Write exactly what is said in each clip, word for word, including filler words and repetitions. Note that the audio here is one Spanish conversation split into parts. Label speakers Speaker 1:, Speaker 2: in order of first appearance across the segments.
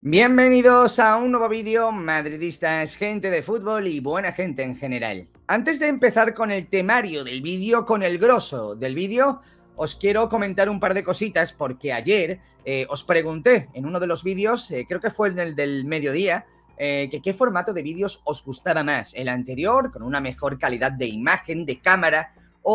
Speaker 1: Bienvenidos a un nuevo vídeo, madridistas, gente de fútbol y buena gente en general. Antes de empezar con el temario del vídeo, con el grosso del vídeo, os quiero comentar un par de cositas porque ayer eh, os pregunté en uno de los vídeos, eh, creo que fue en el del mediodía, eh, que qué formato de vídeos os gustaba más, el anterior, con una mejor calidad de imagen, de cámara,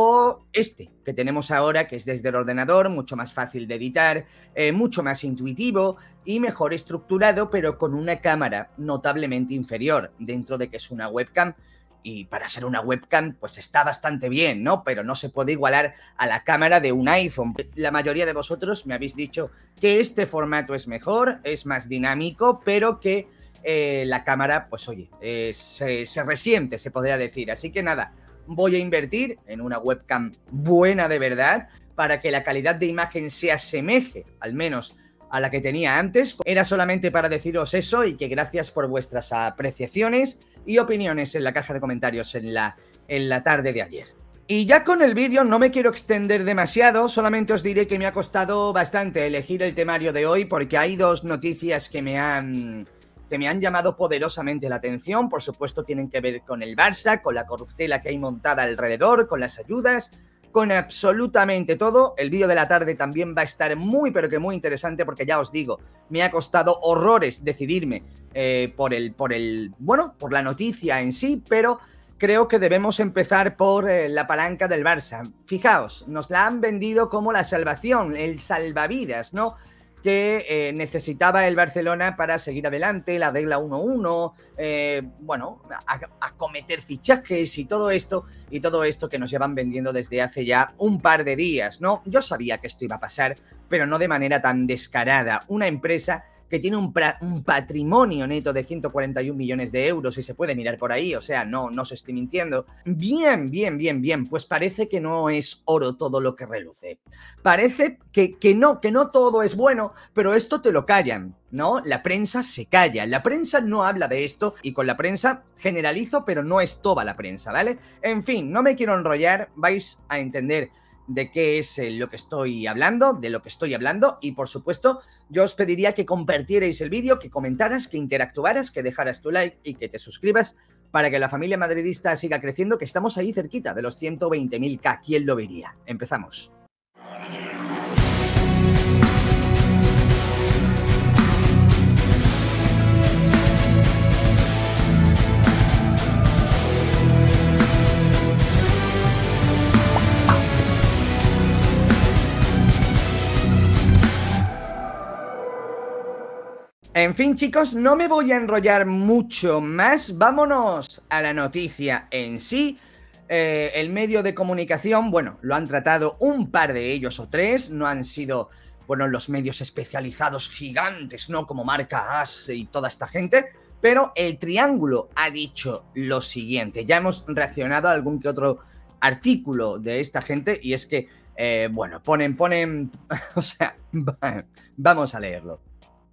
Speaker 1: o este que tenemos ahora, que es desde el ordenador, mucho más fácil de editar, eh, mucho más intuitivo y mejor estructurado, pero con una cámara notablemente inferior, dentro de que es una webcam. Y para ser una webcam, pues está bastante bien, ¿no? Pero no se puede igualar a la cámara de un iPhone. La mayoría de vosotros me habéis dicho que este formato es mejor, es más dinámico, pero que eh, la cámara, pues oye, eh, se, se resiente, se podría decir. Así que nada, voy a invertir en una webcam buena de verdad para que la calidad de imagen se asemeje, al menos, a la que tenía antes. Era solamente para deciros eso y que gracias por vuestras apreciaciones y opiniones en la caja de comentarios en la, en la tarde de ayer. Y ya con el vídeo no me quiero extender demasiado, solamente os diré que me ha costado bastante elegir el temario de hoy porque hay dos noticias que me han... que me han llamado poderosamente la atención. Por supuesto tienen que ver con el Barça, con la corruptela que hay montada alrededor, con las ayudas, con absolutamente todo. El vídeo de la tarde también va a estar muy pero que muy interesante porque ya os digo, me ha costado horrores decidirme eh, por el, por el, bueno, por la noticia en sí, pero creo que debemos empezar por eh, la palanca del Barça. Fijaos, nos la han vendido como la salvación, el salvavidas, ¿no?, que eh, necesitaba el Barcelona para seguir adelante, la regla uno uno, eh, bueno, a, a cometer fichajes y todo esto, y todo esto que nos llevan vendiendo desde hace ya un par de días, ¿no? Yo sabía que esto iba a pasar, pero no de manera tan descarada. Una empresa que tiene un, un patrimonio neto de ciento cuarenta y un millones de euros y se puede mirar por ahí, o sea, no, no os estoy mintiendo. Bien, bien, bien, bien, pues parece que no es oro todo lo que reluce. Parece que, que no, que no todo es bueno, pero esto te lo callan, ¿no? La prensa se calla, la prensa no habla de esto y con la prensa generalizo, pero no es toda la prensa, ¿vale? En fin, no me quiero enrollar, vais a entender de qué es eh, lo que estoy hablando, de lo que estoy hablando y por supuesto yo os pediría que compartierais el vídeo, que comentaras, que interactuaras, que dejaras tu like y que te suscribas para que la familia madridista siga creciendo, que estamos ahí cerquita de los ciento veinte mil K, ¿quién lo vería? Empezamos. En fin, chicos, no me voy a enrollar mucho más, vámonos a la noticia en sí. Eh, el medio de comunicación, bueno, lo han tratado un par de ellos o tres, no han sido, bueno, los medios especializados gigantes, ¿no?, como Marca As y toda esta gente, pero el Triángulo ha dicho lo siguiente. Ya hemos reaccionado a algún que otro artículo de esta gente y es que, eh, bueno, ponen, ponen, o sea, vamos a leerlo.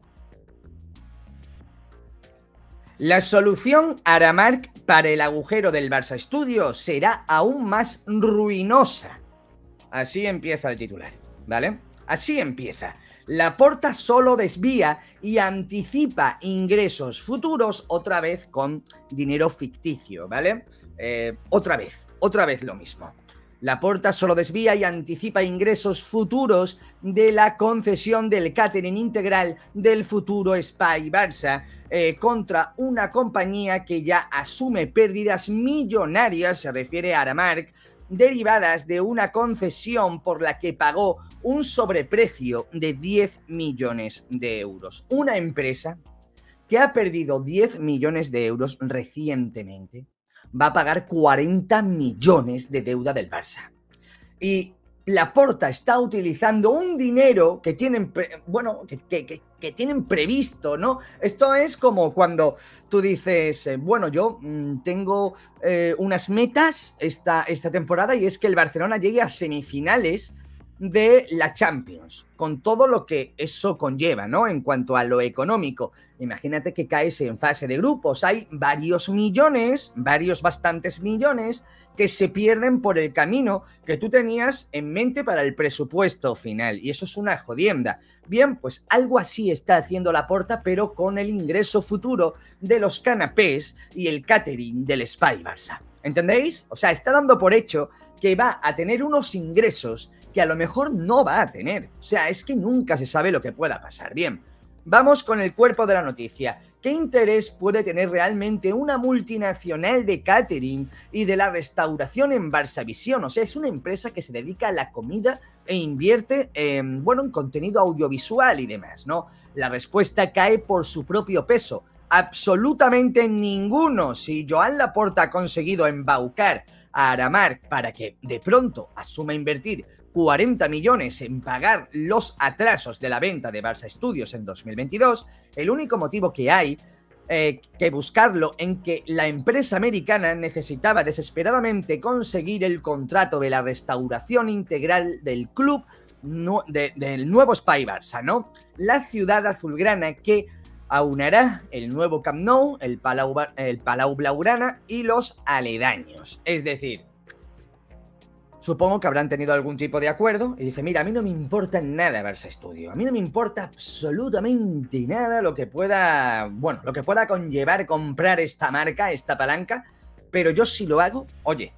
Speaker 1: La solución Aramark para el agujero del Barça Studios será aún más ruinosa. Así empieza el titular, ¿vale? Así empieza. Laporta solo desvía y anticipa ingresos futuros otra vez con dinero ficticio, ¿vale? Eh, otra vez, otra vez lo mismo. Laporta solo desvía y anticipa ingresos futuros de la concesión del catering integral del futuro Espai Barça eh, contra una compañía que ya asume pérdidas millonarias, se refiere a Aramark, derivadas de una concesión por la que pagó un sobreprecio de diez millones de euros. Una empresa que ha perdido diez millones de euros recientemente va a pagar cuarenta millones de deuda del Barça. Y Laporta está utilizando un dinero que tienen, bueno, que, que, que, que tienen previsto, ¿no? Esto es como cuando tú dices, eh, bueno, yo mmm, tengo eh, unas metas esta, esta temporada y es que el Barcelona llegue a semifinales de la Champions, con todo lo que eso conlleva, ¿no? En cuanto a lo económico. Imagínate que caes en fase de grupos, hay varios millones, varios bastantes millones que se pierden por el camino que tú tenías en mente para el presupuesto final, y eso es una jodienda. Bien, pues algo así está haciendo Laporta, pero con el ingreso futuro de los canapés y el catering del Espai Barça. ¿Entendéis? O sea, está dando por hecho que va a tener unos ingresos que a lo mejor no va a tener. O sea, es que nunca se sabe lo que pueda pasar. Bien, vamos con el cuerpo de la noticia. ¿Qué interés puede tener realmente una multinacional de catering y de la restauración en Barçavisión? O sea, es una empresa que se dedica a la comida e invierte en, bueno, en contenido audiovisual y demás, ¿no? La respuesta cae por su propio peso. Absolutamente ninguno. Si Joan Laporta ha conseguido embaucar a Aramark para que de pronto asuma invertir cuarenta millones en pagar los atrasos de la venta de Barça Studios en dos mil veintidós, el único motivo que hay eh, que buscarlo en que la empresa americana necesitaba desesperadamente conseguir el contrato de la restauración integral del club no, de, del nuevo Espai Barça, ¿no? La ciudad azulgrana que aunará el nuevo Camp Nou, el Palau, el Palau Blaugrana y los aledaños. Es decir, supongo que habrán tenido algún tipo de acuerdo y dice, mira, a mí no me importa nada Barça Studio, a mí no me importa absolutamente nada lo que pueda, bueno, lo que pueda conllevar comprar esta marca, esta palanca, pero yo si lo hago, oye,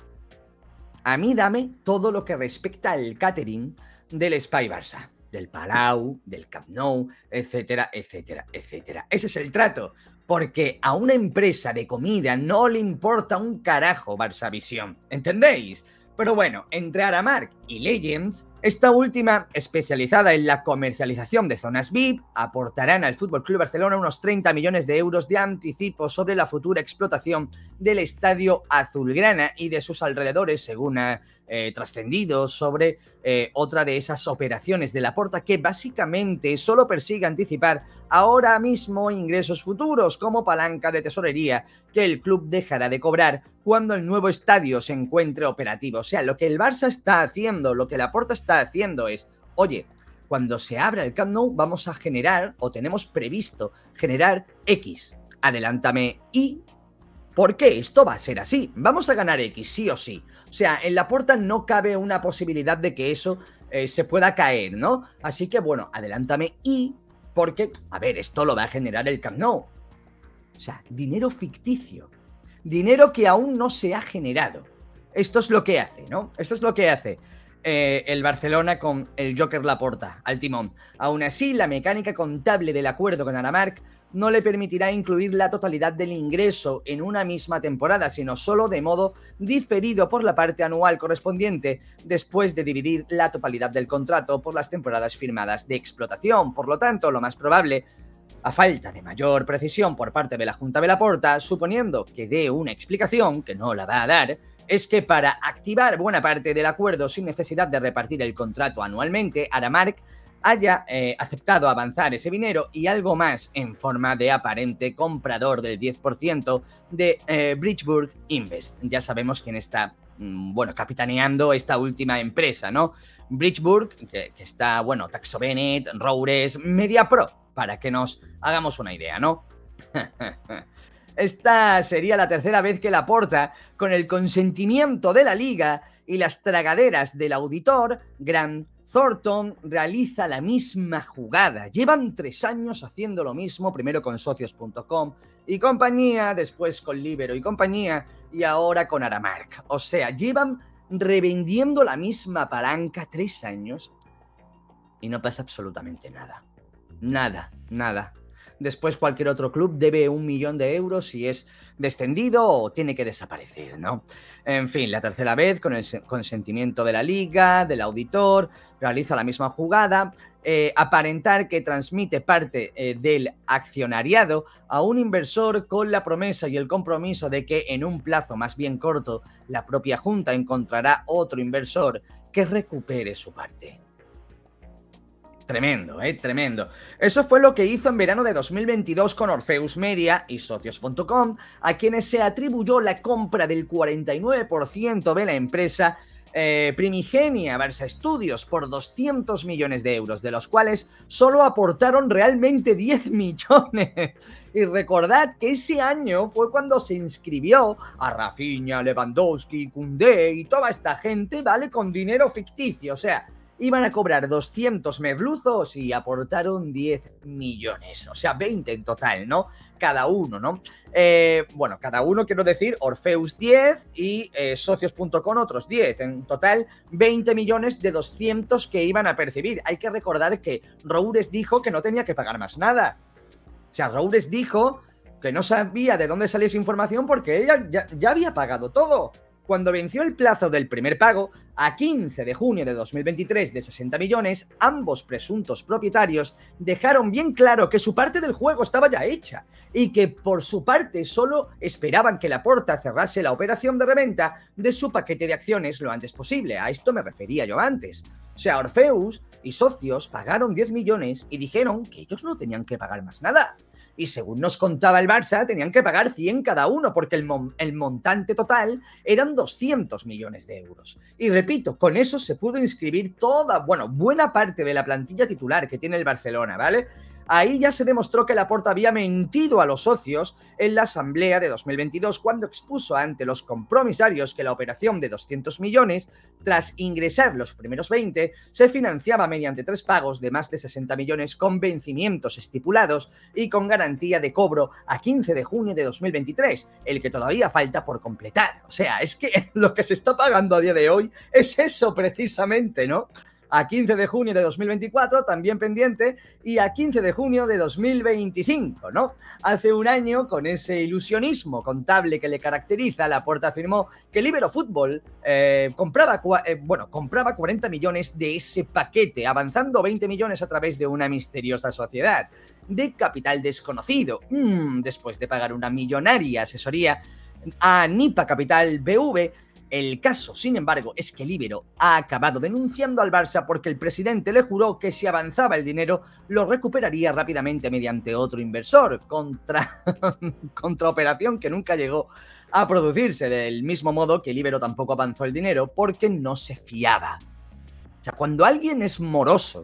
Speaker 1: a mí dame todo lo que respecta al catering del Espai Barça, del Palau, del Camp Nou, etcétera, etcétera, etcétera. Ese es el trato, porque a una empresa de comida no le importa un carajo Barçavisión, ¿entendéis? Pero bueno, entre Aramark y Legends, esta última, especializada en la comercialización de zonas V I P, aportarán al F C Barcelona unos treinta millones de euros de anticipo sobre la futura explotación del estadio azulgrana y de sus alrededores, según ha eh, trascendido sobre eh, otra de esas operaciones de Laporta que básicamente solo persigue anticipar ahora mismo ingresos futuros como palanca de tesorería que el club dejará de cobrar cuando el nuevo estadio se encuentre operativo. O sea, lo que el Barça está haciendo, lo que Laporta está haciendo es, oye, cuando se abra el Camp Nou vamos a generar, o tenemos previsto generar X, adelántame Y, porque esto va a ser así, vamos a ganar X sí o sí. O sea, en Laporta no cabe una posibilidad de que eso eh, se pueda caer, ¿no? Así que bueno, adelántame Y, porque, a ver, esto lo va a generar el Camp Nou. O sea, dinero ficticio, dinero que aún no se ha generado. Esto es lo que hace, ¿no? Esto es lo que hace eh, el Barcelona con el Joker Laporta al timón. Aún así, la mecánica contable del acuerdo con Aramark no le permitirá incluir la totalidad del ingreso en una misma temporada, sino solo de modo diferido por la parte anual correspondiente, después de dividir la totalidad del contrato por las temporadas firmadas de explotación. Por lo tanto, lo más probable, a falta de mayor precisión por parte de la Junta de Laporta, suponiendo que dé una explicación, que no la va a dar, es que para activar buena parte del acuerdo sin necesidad de repartir el contrato anualmente, Aramark haya eh, aceptado avanzar ese dinero y algo más en forma de aparente comprador del diez por ciento de eh, Bridgeburg Invest. Ya sabemos quién está, mmm, bueno, capitaneando esta última empresa, ¿no? Bridgeburg, que, que está, bueno, Taxo Bennett, Roures, MediaPro, para que nos hagamos una idea, ¿no? Esta sería la tercera vez que Laporta, con el consentimiento de la Liga y las tragaderas del auditor, Grant Thornton, realiza la misma jugada. Llevan tres años haciendo lo mismo, primero con socios punto com y compañía, después con Libero y compañía, y ahora con Aramark. O sea, llevan revendiendo la misma palanca tres años y no pasa absolutamente nada. Nada, nada. Después cualquier otro club debe un millón de euros si es descendido o tiene que desaparecer, ¿no? En fin, la tercera vez, con el consentimiento de la Liga, del auditor, realiza la misma jugada, eh, aparentar que transmite parte eh, del accionariado a un inversor con la promesa y el compromiso de que en un plazo más bien corto la propia Junta encontrará otro inversor que recupere su parte. Tremendo, eh, tremendo. Eso fue lo que hizo en verano de dos mil veintidós con Orpheus Media y socios punto com, a quienes se atribuyó la compra del cuarenta y nueve por ciento de la empresa eh, Primigenia Barça Studios por doscientos millones de euros, de los cuales solo aportaron realmente diez millones. Y recordad que ese año fue cuando se inscribió a Rafinha, Lewandowski, Koundé y toda esta gente, ¿vale? Con dinero ficticio, o sea, iban a cobrar doscientos merluzos y aportaron diez millones, o sea, veinte en total, ¿no? Cada uno, ¿no? Eh, bueno, cada uno quiero decir, Orpheus diez y eh, socios punto com otros diez, en total veinte millones de doscientos que iban a percibir. Hay que recordar que Roures dijo que no tenía que pagar más nada. O sea, Roures dijo que no sabía de dónde salía esa información porque ella ya, ya había pagado todo. Cuando venció el plazo del primer pago, a quince de junio de dos mil veintitrés de sesenta millones, ambos presuntos propietarios dejaron bien claro que su parte del juego estaba ya hecha y que por su parte solo esperaban que Laporta cerrase la operación de reventa de su paquete de acciones lo antes posible. A esto me refería yo antes. O sea, Orpheus y socios pagaron diez millones y dijeron que ellos no tenían que pagar más nada. Y según nos contaba el Barça, tenían que pagar cien cada uno, porque el, mon el montante total eran doscientos millones de euros. Y repito, con eso se pudo inscribir toda, bueno, buena parte de la plantilla titular que tiene el Barcelona, ¿vale? Ahí ya se demostró que Laporta había mentido a los socios en la asamblea de dos mil veintidós cuando expuso ante los compromisarios que la operación de doscientos millones, tras ingresar los primeros veinte, se financiaba mediante tres pagos de más de sesenta millones con vencimientos estipulados y con garantía de cobro a quince de junio de dos mil veintitrés, el que todavía falta por completar. O sea, es que lo que se está pagando a día de hoy es eso precisamente, ¿no? A quince de junio de dos mil veinticuatro, también pendiente, y a quince de junio de dos mil veinticinco, ¿no? Hace un año, con ese ilusionismo contable que le caracteriza, Laporta afirmó que Libero Fútbol eh, compraba, eh, bueno, compraba cuarenta millones de ese paquete, avanzando veinte millones a través de una misteriosa sociedad de capital desconocido, mm, después de pagar una millonaria asesoría a Nipa Capital B V. El caso, sin embargo, es que Libero ha acabado denunciando al Barça porque el presidente le juró que si avanzaba el dinero lo recuperaría rápidamente mediante otro inversor, contra, contra operación que nunca llegó a producirse, del mismo modo que Libero tampoco avanzó el dinero porque no se fiaba. O sea, cuando alguien es moroso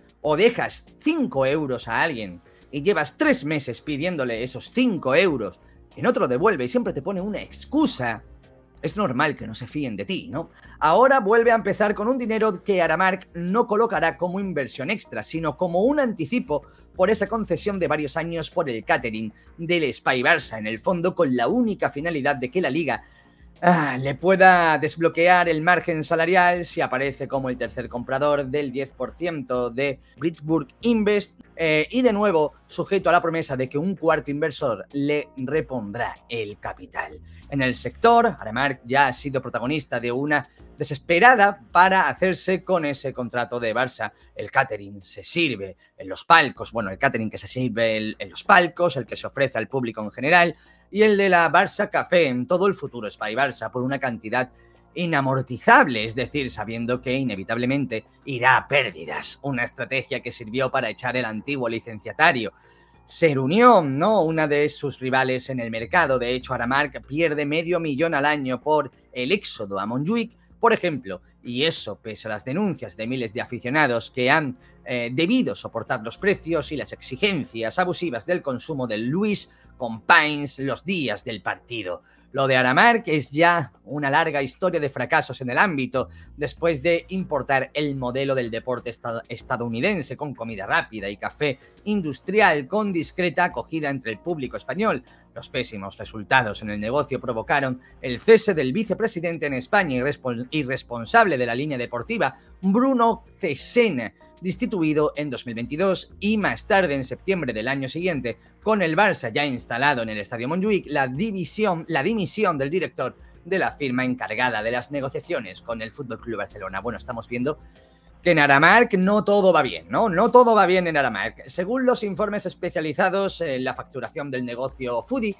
Speaker 1: o dejas cinco euros a alguien y llevas tres meses pidiéndole esos cinco euros y no te lo devuelve y siempre te pone una excusa, es normal que no se fíen de ti, ¿no? Ahora vuelve a empezar con un dinero que Aramark no colocará como inversión extra, sino como un anticipo por esa concesión de varios años por el catering del Espai Barça, en el fondo con la única finalidad de que la Liga ah, le pueda desbloquear el margen salarial si aparece como el tercer comprador del diez por ciento de Bridgeburg Invest eh, y de nuevo sujeto a la promesa de que un cuarto inversor le repondrá el capital. En el sector, Aramark ya ha sido protagonista de una desesperada para hacerse con ese contrato de Barça. El catering se sirve en los palcos, bueno, el catering que se sirve en los palcos, el que se ofrece al público en general, y el de la Barça Café en todo el futuro Espai Barça por una cantidad inamortizable, es decir, sabiendo que inevitablemente irá a pérdidas. Una estrategia que sirvió para echar el antiguo licenciatario Ser Unión, ¿no? Una de sus rivales en el mercado. De hecho, Aramark pierde medio millón al año por el éxodo a Montjuic, por ejemplo, y eso pese a las denuncias de miles de aficionados que han eh, debido soportar los precios y las exigencias abusivas del consumo del Louis Companys los días del partido. Lo de Aramark es ya una larga historia de fracasos en el ámbito, después de importar el modelo del deporte estad estadounidense con comida rápida y café industrial con discreta acogida entre el público español. Los pésimos resultados en el negocio provocaron el cese del vicepresidente en España y responsable de la línea deportiva, Bruno Cesena, destituido en dos mil veintidós, y más tarde, en septiembre del año siguiente, con el Barça ya instalado en el Estadio Montjuic, la, división, la dimisión del director de la firma encargada de las negociaciones con el F C Barcelona. Bueno, estamos viendo que en Aramark no todo va bien, ¿no? No todo va bien en Aramark. Según los informes especializados en la facturación del negocio foodie,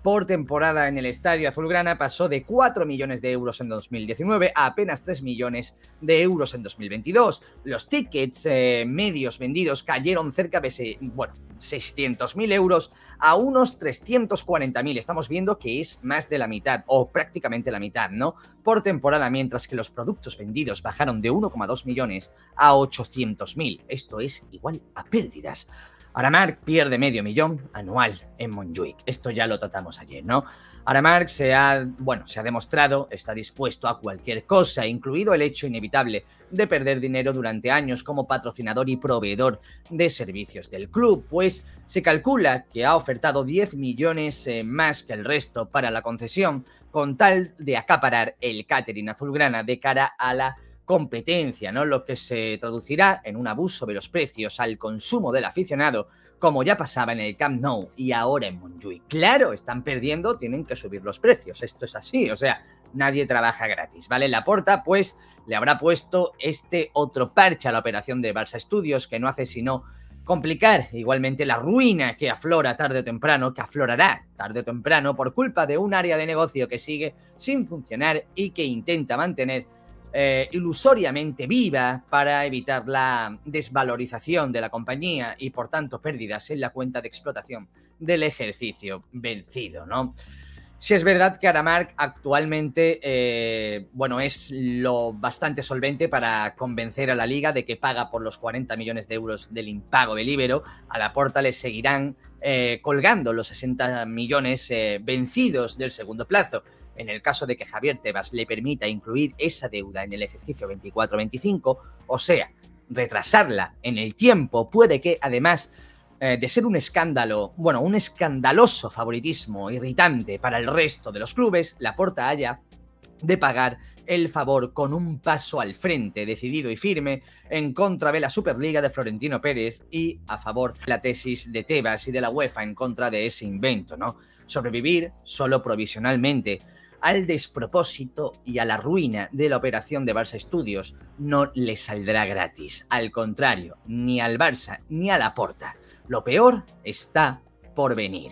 Speaker 1: por temporada en el Estadio Azulgrana pasó de cuatro millones de euros en dos mil diecinueve a apenas tres millones de euros en dos mil veintidós. Los tickets eh, medios vendidos cayeron cerca de, bueno, seiscientos mil euros a unos trescientos cuarenta mil. Estamos viendo que es más de la mitad, o prácticamente la mitad, ¿no? Por temporada, mientras que los productos vendidos bajaron de uno coma dos millones a ochocientos mil. Esto es igual a pérdidas. Aramark pierde medio millón anual en Montjuic. Esto ya lo tratamos ayer, ¿no? Aramark se ha, bueno, se ha demostrado, está dispuesto a cualquier cosa, incluido el hecho inevitable de perder dinero durante años como patrocinador y proveedor de servicios del club, pues se calcula que ha ofertado diez millones eh, más que el resto para la concesión, con tal de acaparar el catering azulgrana de cara a la competencia, ¿no? Lo que se traducirá en un abuso de los precios al consumo del aficionado, como ya pasaba en el Camp Nou y ahora en Montjuic. Claro, están perdiendo, tienen que subir los precios, esto es así, o sea, nadie trabaja gratis, ¿vale? Laporta, pues, le habrá puesto este otro parche a la operación de Barça Studios, que no hace sino complicar igualmente la ruina que aflora tarde o temprano, que aflorará tarde o temprano por culpa de un área de negocio que sigue sin funcionar y que intenta mantener Eh, ilusoriamente viva para evitar la desvalorización de la compañía y por tanto pérdidas en la cuenta de explotación del ejercicio vencido, ¿no? Si es verdad que Aramark actualmente eh, bueno, es lo bastante solvente para convencer a la Liga de que paga por los cuarenta millones de euros del impago del Ibero. A Laporta le seguirán eh, colgando los sesenta millones eh, vencidos del segundo plazo. En el caso de que Javier Tebas le permita incluir esa deuda en el ejercicio veinticuatro veinticinco, o sea, retrasarla en el tiempo, puede que además eh, de ser un escándalo, bueno, un escandaloso favoritismo irritante para el resto de los clubes, Laporta haya de pagar el favor con un paso al frente, decidido y firme, en contra de la Superliga de Florentino Pérez y a favor de la tesis de Tebas y de la UEFA en contra de ese invento, ¿no? Sobrevivir solo provisionalmente al despropósito y a la ruina de la operación de Barça Studios no le saldrá gratis. Al contrario, ni al Barça ni a Laporta. Lo peor está por venir.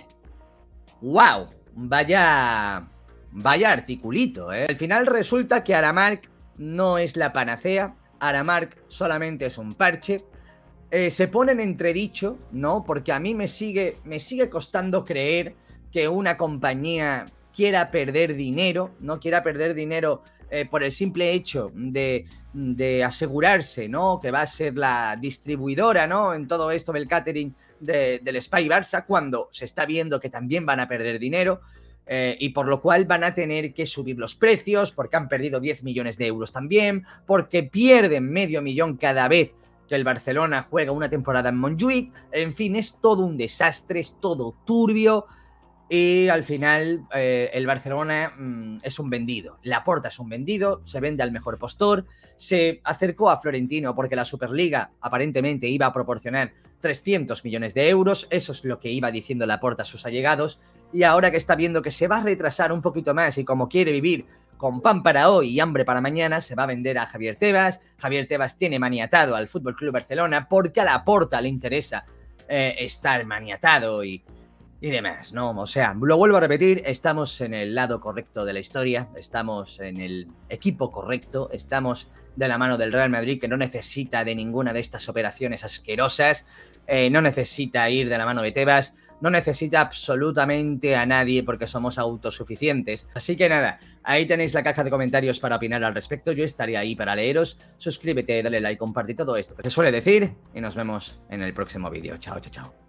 Speaker 1: ¡Wow! Vaya... Vaya articulito, ¿eh? Al final resulta que Aramark no es la panacea. Aramark solamente es un parche. Eh, se pone en entredicho, ¿no? Porque a mí me sigue, me sigue costando creer que una compañía quiera perder dinero, no quiera perder dinero eh, por el simple hecho de, de asegurarse, ¿no? Que va a ser la distribuidora, ¿no? En todo esto del catering de, del Spy Barça, cuando se está viendo que también van a perder dinero. Eh, y por lo cual van a tener que subir los precios, porque han perdido diez millones de euros también, porque pierden medio millón cada vez que el Barcelona juega una temporada en Montjuic. En fin, es todo un desastre, es todo turbio y al final eh, el Barcelona mmm, es un vendido. Laporta es un vendido, se vende al mejor postor, se acercó a Florentino porque la Superliga aparentemente iba a proporcionar trescientos millones de euros, eso es lo que iba diciendo Laporta a sus allegados. Y ahora que está viendo que se va a retrasar un poquito más y como quiere vivir con pan para hoy y hambre para mañana, se va a vender a Javier Tebas. Javier Tebas tiene maniatado al F C Barcelona porque a Laporta le interesa eh, estar maniatado y, y demás, ¿no? O sea, lo vuelvo a repetir, estamos en el lado correcto de la historia, estamos en el equipo correcto, estamos de la mano del Real Madrid, que no necesita de ninguna de estas operaciones asquerosas, eh, no necesita ir de la mano de Tebas, no necesita absolutamente a nadie porque somos autosuficientes. Así que nada, ahí tenéis la caja de comentarios para opinar al respecto. Yo estaré ahí para leeros. Suscríbete, dale like, comparte todo esto que se suele decir y nos vemos en el próximo vídeo. Chao, chao, chao.